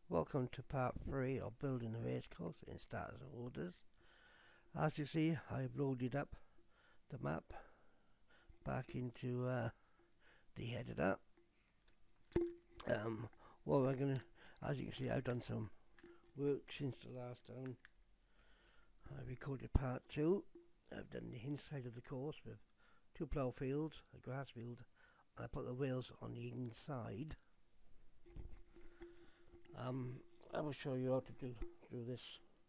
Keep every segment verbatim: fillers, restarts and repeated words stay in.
Welcome to part three of building a racecourse in starters and orders. As you see, I've loaded up the map back into uh, the editor. Um, what we're gonna, as you can see, I've done some work since the last time I recorded part two. I've done the inside of the course with two plough fields, a grass field, and I put the wheels on the inside. Um, I will show you how to do, do this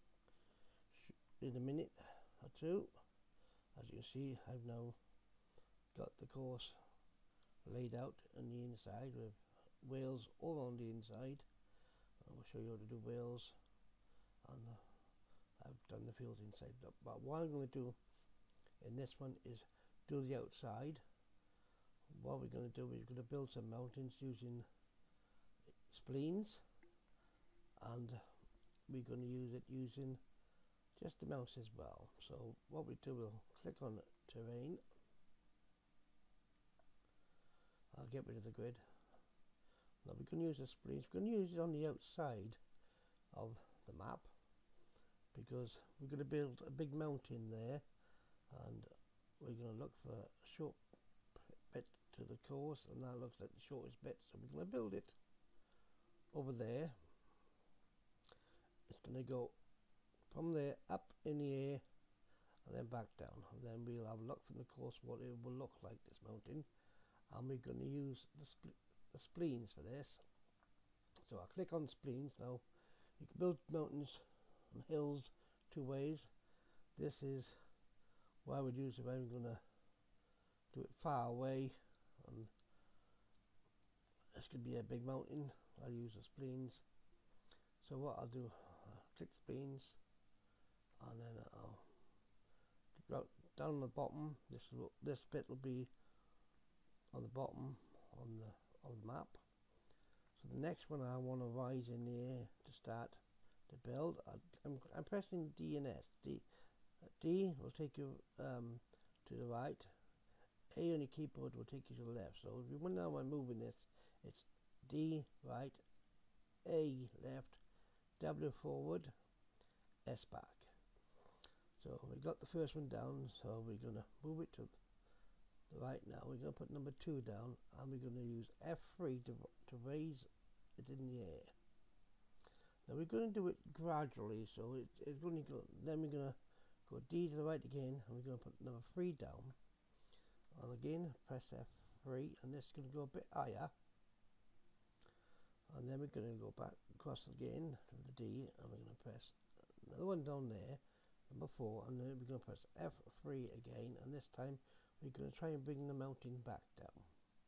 in a minute or two. As you can see, I've now got the course laid out on the inside with wheels all on the inside. I will show you how to do wheels, and I've done the fields inside. But what I'm going to do in this one is do the outside. What we're going to do is we're going to build some mountains using spleens, and we're going to use it using just the mouse as well. So what we do, we'll click on terrain. I'll get rid of the grid. Now we're going to use the spleens. We're going to use it on the outside of the map because we're going to build a big mountain there, and we're going to look for a short bit to the course, and that looks like the shortest bit, so we're going to build it over there. It's going to go from there up in the air and then back down, and then we'll have a look from the course what it will look like, this mountain. And we're going to use the, spl the spleens for this. So I'll click on spleens. Now you can build mountains and hills two ways. This is what I would use if I'm going to do it far away, and this could be a big mountain. I'll use the spleens. So what I'll do, I'll click spleens, and then I'll go down on the bottom. This will, this bit will be on the bottom on the on the map. So the next one I want to rise in the air to start to build. I, I'm, I'm pressing D and S. D, D will take you um, to the right. A on your keyboard will take you to the left. So if you want to know I'm moving this, it's D right, A left, W forward, S back. So we got the first one down, so we're going to move it to the right now. We're going to put number two down, and we're going to use F three to, to raise it in the air. Now we're going to do it gradually, so it, it's going to go, then we're going to go D to the right again, and we're going to put number three down. And again, press F three, and this is going to go a bit higher. And then we're going to go back across again to the D, and we're going to press another one down there, number four, and then we're going to press F three again, and this time we're going to try and bring the mountain back down.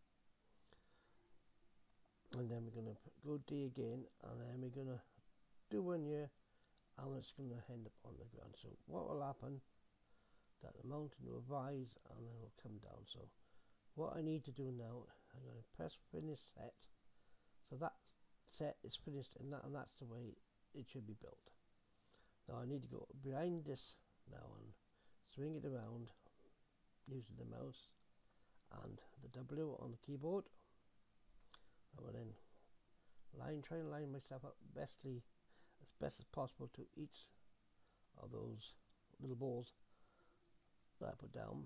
And then we're going to go D again, and then we're going to do one here, and it's going to end up on the ground. So what will happen, that the mountain will rise and then it will come down. So what I need to do now, I'm going to press finish set. So that set is finished, and, that, and that's the way it should be built. Now I need to go behind this now and swing it around using the mouse and the W on the keyboard. I will then line, try and line myself up bestly, as best as possible to each of those little balls that I put down.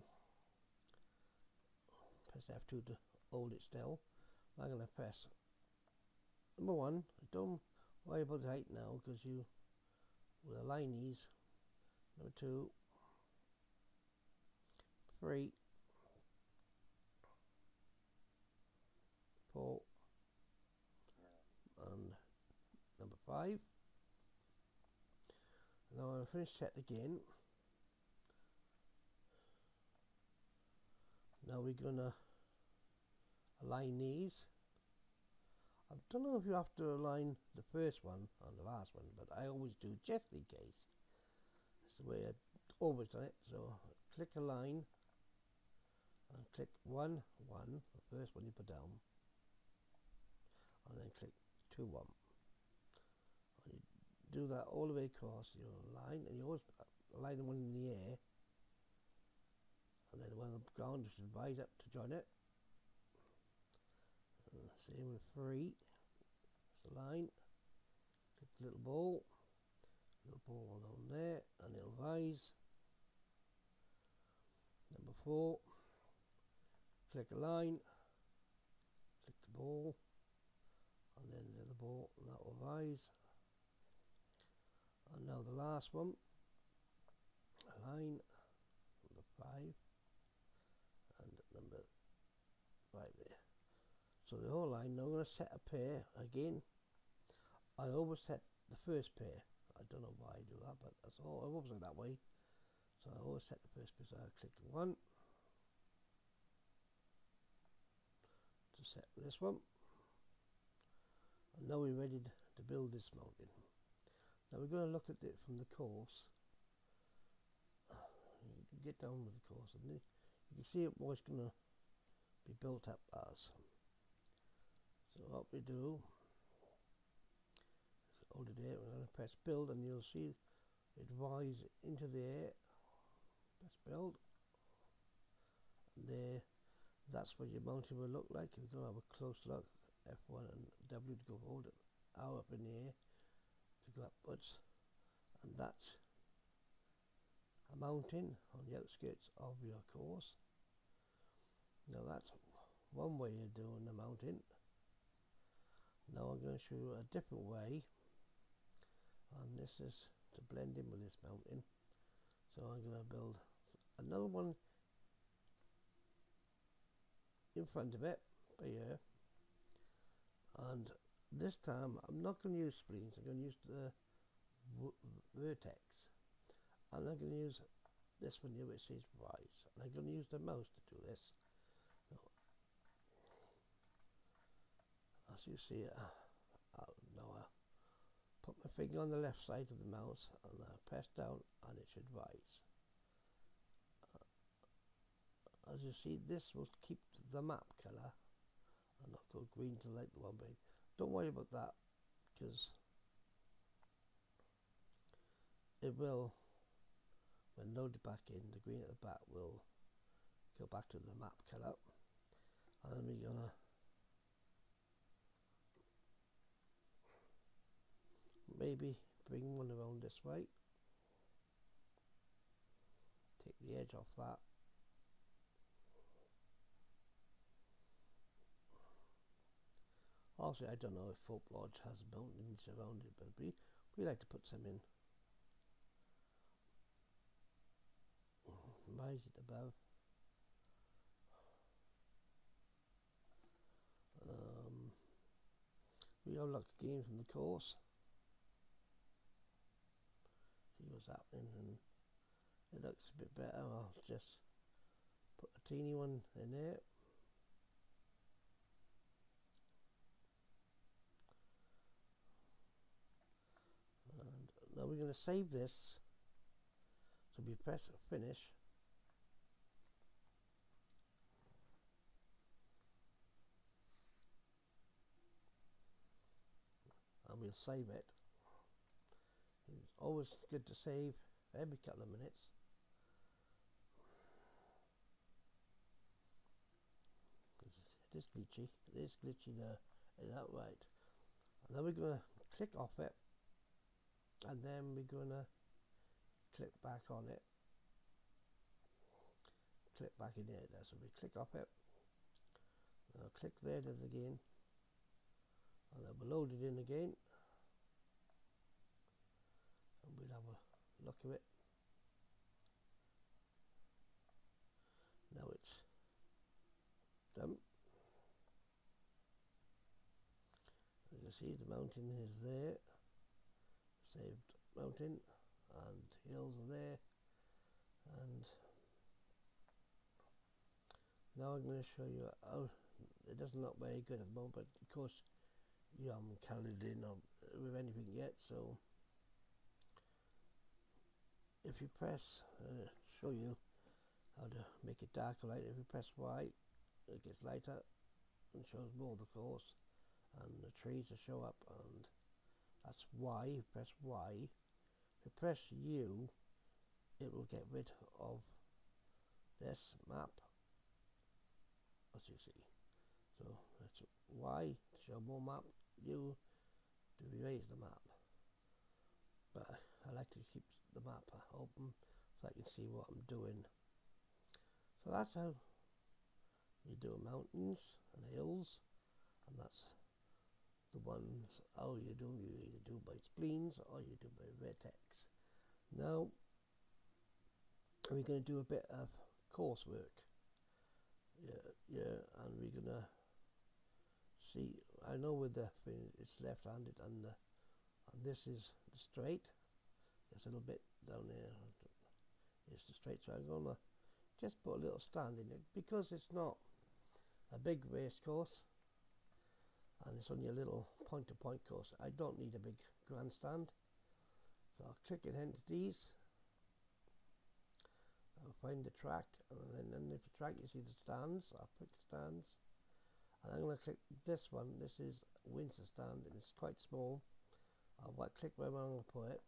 Press F two to hold it still. I'm going to press number one. Don't worry about the height now, because you will align these. Number two, three, four, and number five. Now I'm going to finish set again. Now we're going to align these. I don't know if you have to align the first one and the last one, but I always do, just in case. That's the way I've always done it. So click align and click one, one, the first one you put down, and then click two, one. And you do that all the way across your line, and you always align the one in the air, and then the one on the ground just rise up to join it. And same with three, it's a line, little ball, little ball down there, and it'll rise. Number four, click a line, click the ball, and then the other ball, and that will rise. And now the last one, a line, number five, and number five there. So the whole line. Now I'm going to set a pair again. I always set the first pair. I don't know why I do that, but that's all. I always do that way. So I always set the first pair. So I click one to set this one. And now we're ready to build this mountain. Now we're going to look at it from the course. You can get down with the course, and you can see what it's going to be built up as. So what we do is hold it there. We're going to press build, and you'll see it rise into the air. Press build, and there, that's what your mountain will look like. We're going to have a close look. F one and W to go hold it out up in the air to go upwards, and that's a mountain on the outskirts of your course. Now that's one way of doing the mountain. Now I'm going to show you a different way, and this is to blend in with this mountain. So I'm going to build another one in front of it by here, and this time I'm not going to use spleens. I'm going to use the vertex, and I'm going to use this one here which says rise, and I'm going to use the mouse to do this. So, as you see, uh, uh, now I put my finger on the left side of the mouse, and I press down, and it should rise. Uh, as you see, this will keep the map colour and not go green to like the one big. Don't worry about that, because it will, when loaded back in, the green at the back will go back to the map colour. And then we're gonna maybe bring one around this way, take the edge off that, also I don't know if Folk Lodge has mountains around it, but we, we like to put some in. Rise it above. Um, we all look again from the course. See what's happening, and it looks a bit better. I'll just put a teeny one in there. And now we're going to save this. So we press finish. And we'll save it. It's always good to save every couple of minutes. It is glitchy. It is glitchy there. Is that right? And then we're going to click off it, and then we're going to click back on it. Click back in there. So we click off it. Now click there it is again, and then we'll load it in again, and we'll have a look at it. Now it's done. As you see, the mountain is there, saved mountain, and hills are there. And now I'm going to show you how it doesn't look very good at the moment, but of course you haven't coloured in or with anything yet. So if you press, uh, show you how to make it darker light. If you press Y, it gets lighter and shows more of the course, and the trees will show up, and that's Y. You press Y. If you press U, it will get rid of this map, as you see. So that's Y to show more map, U to erase the map. like to keep the map open so I can see what I'm doing. So that's how you do mountains and hills, and that's the ones how you do you either do by spleens or you do by vertex. Now we're going to do a bit of coursework. Yeah, yeah, and we're gonna see. I know with the thing it's left-handed, and the and this is the straight. There's a little bit down there. It's the straight, so I'm gonna just put a little stand in it because it's not a big race course, and it's only a little point-to-point course. I don't need a big grandstand, so I'll click it into these. I'll find the track, and then underneath the track you see the stands. I'll pick stands, and I'm going to click this one. This is Windsor stand, and it's quite small. I'll right click where I'm going to put it,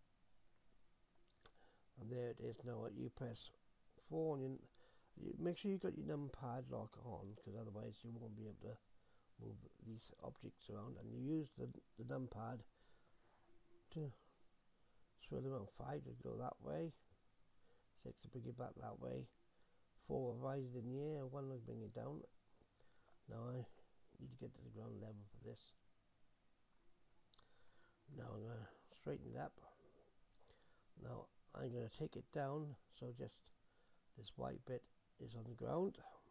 and there it is. Now you press four, and you, you make sure you got your numpad lock on, because otherwise you won't be able to move these objects around. And you use the, the numpad to swirl around. Five to go that way, six to bring it back that way, four will rise it in the air, one will bring it down. Now I need to get to the ground level for this. Now I'm going to straighten it up. Now I'm going to take it down, so just this white bit is on the ground.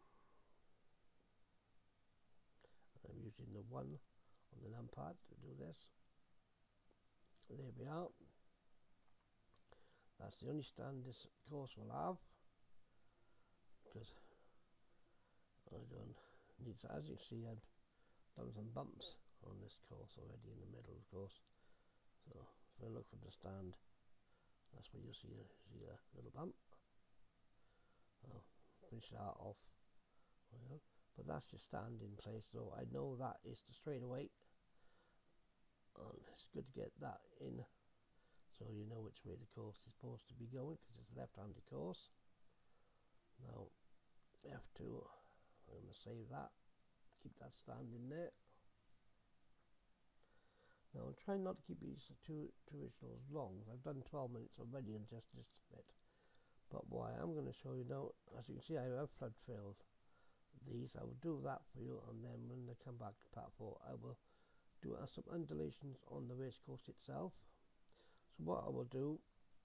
I'm using the one on the numpad to do this. There we are. That's the only stand this course will have, because I don't need to, as you see, I've done some bumps on this course already in the middle of the course. So if I look from the stand, that's where you'll see a, see a little bump. I'll finish that off. But that's your stand in place, so I know that is the straightaway, and it's good to get that in so you know which way the course is supposed to be going, because it's a left-handed course. Now F two, I'm going to save that, keep that stand in there. Now I'm trying not to keep these two, two originals long. I've done twelve minutes already in just this bit, but what I am going to show you now, as you can see, I have flood filled these. I will do that for you, and then when they come back to part four, I will do uh, some undulations on the race course itself. So what I will do,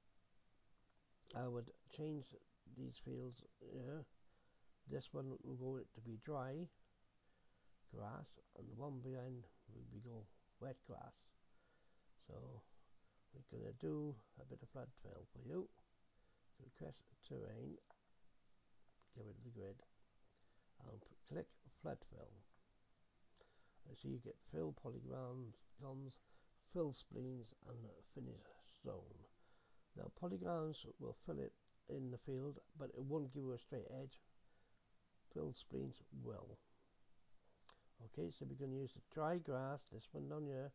I would change these fields here. This one will go to be dry grass, and the one behind will be go wet grass. So we're going to do a bit of flood fill for you. So request terrain, get rid of the grid, and click flood fill. And so you get fill polygons, gums, fill spleens, and finish stone. Now polygons will fill it in the field, but it won't give you a straight edge. Fill spleens will. Okay, so we're going to use the dry grass, this one down here,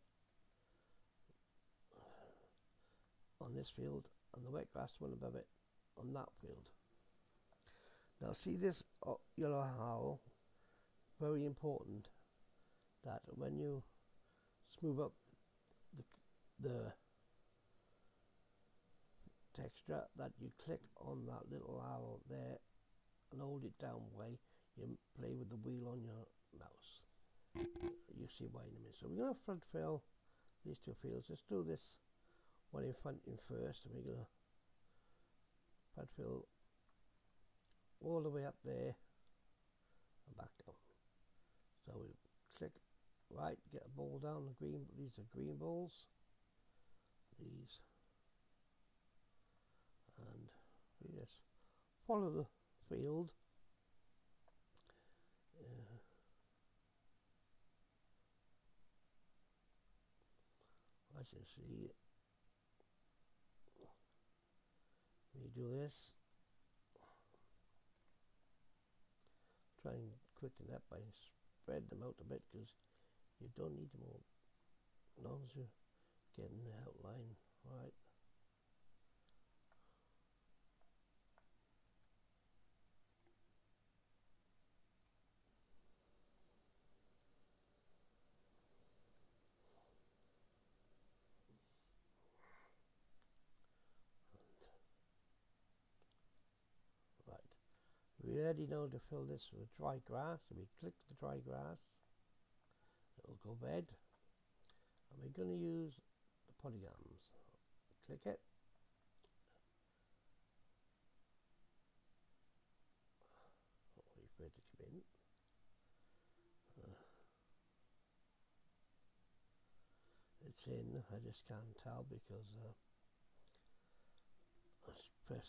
on this field, and the wet grass one above it on that field. Now see this uh, yellow arrow, very important that when you smooth up the, the texture, that you click on that little arrow there and hold it down while you play with the wheel on your mouse. You see why in a minute. So we're going to front fill these two fields. Let's do this one in front in first, and we're going to front fill all the way up there and back down. So we click right, get a ball down. The green, these are green balls. These, and we just follow the field. Uh, I can see we do this. Try and quicken that by spread them out a bit, because you don't need them all, as long as you're getting the outline right. we're ready now to fill this with dry grass. So we click the dry grass, it'll go red, and we're going to use the polygons. Click it, wait for it to come in. Uh, it's in, I just can't tell because uh, let's press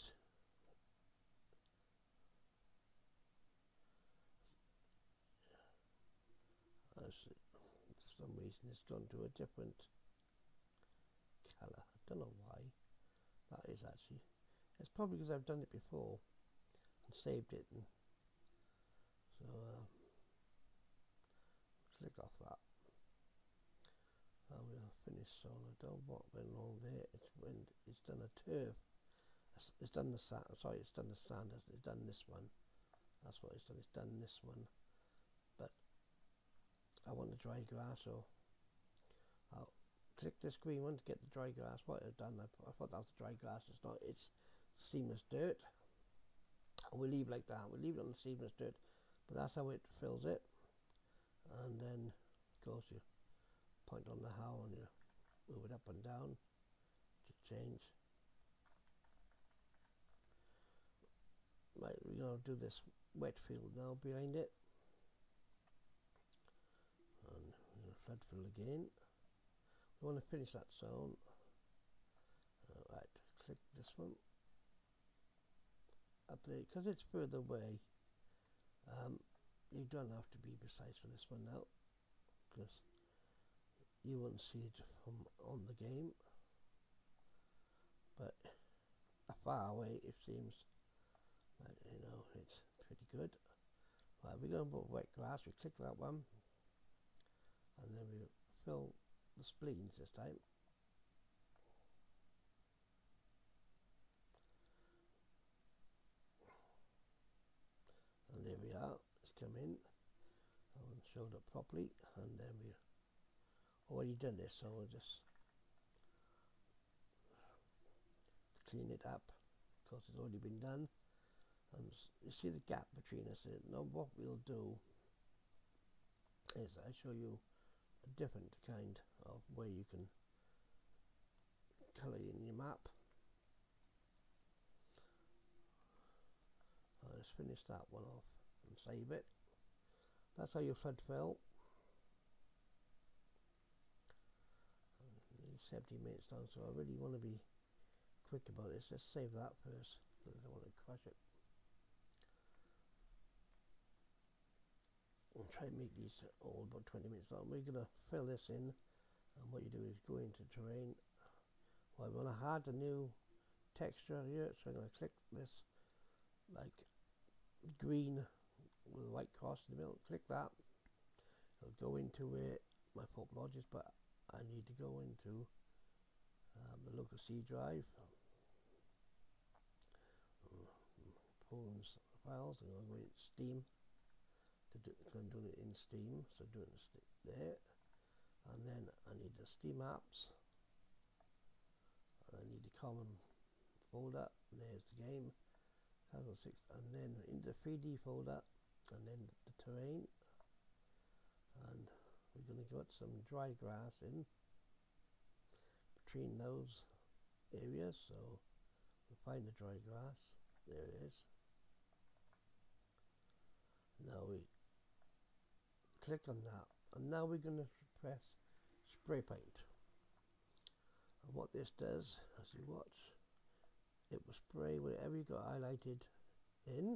for some reason it's gone to a different colour. I don't know why that is actually. It's probably because I've done it before and saved it, and so uh, click off that and we'll finish. So I don't know what went wrong there. It's when it's done a turf. It's, it's done the sand. Sorry, it's done the sand. It's done this one. That's what it's done. It's done this one. But I want the dry grass, so I'll click this green one to get the dry grass. What I've done, I, I thought that was the dry grass. It's not. It's seamless dirt. And we'll leave like that. We'll leave it on the seamless dirt, but that's how it fills it. And then, of course, you point on the how and you move it up and down to change. Right, we're going to do this wet field now behind it. And we're going to flood fill again. We want to finish that zone. Uh, right, click this one up there because it's further away. Um, you don't have to be precise for this one now because you won't see it from on the game, but far away it seems like, you know, it's pretty good. Right, we're going to put wet grass. We click that one and then we fill the spleens this time. And there we are, it's come in and showed up properly, and then we already done this, so we'll just clean it up because it's already been done. And you see the gap between us. Now what we'll do is I show you a different kind of way you can colour in your map. I'll just finish that one off and save it. That's how you flood fill. seventy minutes down, so I really want to be quick about this. Let's save that first because I don't want to crash it. I'll try and make these all about twenty minutes long. We're going to fill this in, and what you do is go into terrain. Well, I want to add a new texture here, so I'm going to click this like green with a white cross in the middle. Click that. It'll go into where my folk lodges, but I need to go into um, the local C drive, pulling files. I'm going to go in Steam to do, I'm doing it in Steam, so do it there, and then I need the Steam apps, and I need the common folder, and there's the game, six, and then in the three D folder, and then the terrain, and we're going to get some dry grass in between those areas, so we'll find the dry grass. There it is. Now we click on that, and now we're going to press spray paint, and what this does, as you watch, it will spray wherever you got highlighted in,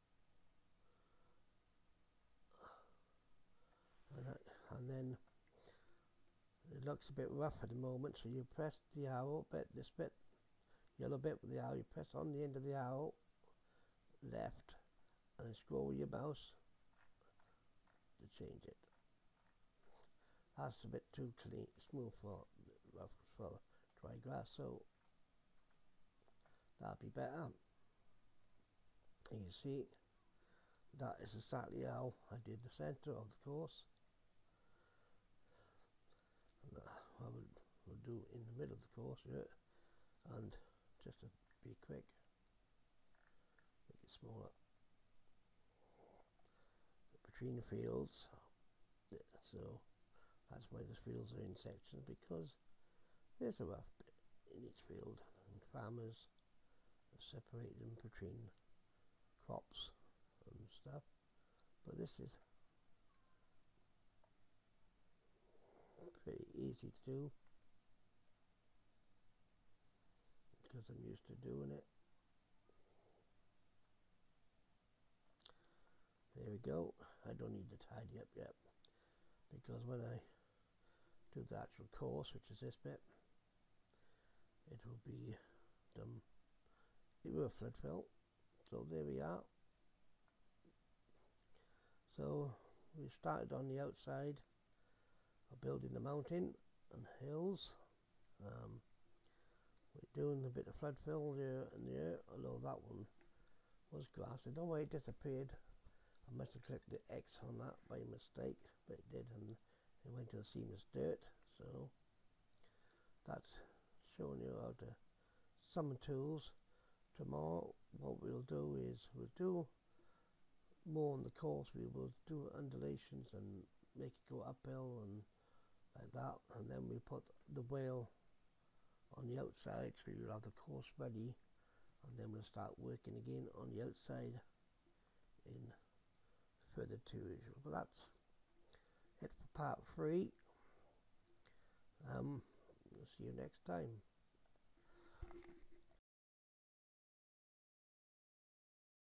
and, that, and then it looks a bit rough at the moment, so you press the arrow bit, this bit, yellow bit with the arrow, you press on the end of the arrow, left, and then scroll with your mouse to change it. That's a bit too clean, smooth for rough for dry grass, so that'll be better. And you see, that is exactly how I did the centre of the course. And I will we'll do in the middle of the course here, and just to be quick, make it smaller. between fields, so that's why the fields are in sections, because there's a rough bit in each field and farmers separate them between crops and stuff, but this is pretty easy to do because I'm used to doing it. There we go. I don't need to tidy up yet, because when I do the actual course, which is this bit, it will be done. It will flood fill. So there we are. So we started on the outside of building the mountain and hills. Um, we're doing a bit of flood fill there and there, although that one was grass. I don't know why it disappeared. I must have clicked the X on that by mistake, but it did, and it went to the seamless dirt. So that's showing you how to summon tools. Tomorrow what we'll do is we'll do more on the course. We will do undulations and make it go uphill and like that, and then we put the whale on the outside, so you'll have the course ready, and then we'll start working again on the outside in further two usual. But that's it for part three. Um, we'll see you next time.